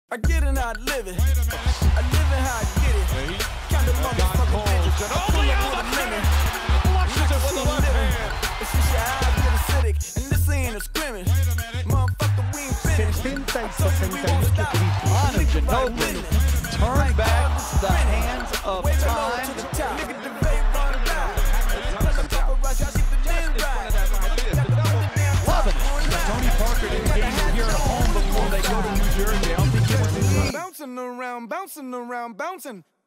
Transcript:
I get it how I live it. I live it how I get it. Got the motherfucking bitches. I pull up with a lemon. Watch it with a living. It's just your eyes get acidic. And this ain't a scrimmage. Motherfucker, we ain't finished. 70 e 78 on Ginobili. Turn back the hands of time. Tony Parker didn't game here at home before they go to New Jersey. I don't think he was bouncing around, bouncing around, bouncing.